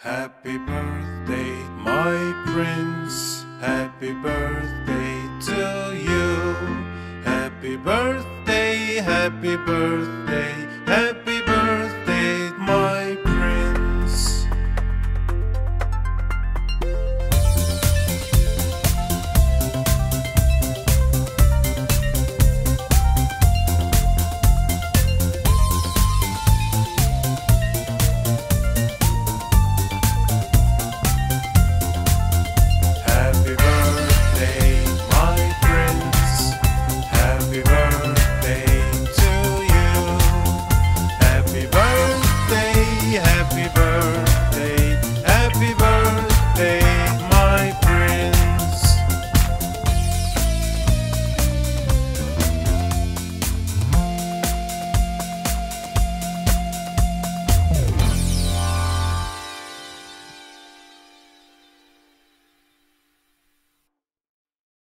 Happy birthday, my prince. Happy birthday to you. Happy birthday, happy birthday, happy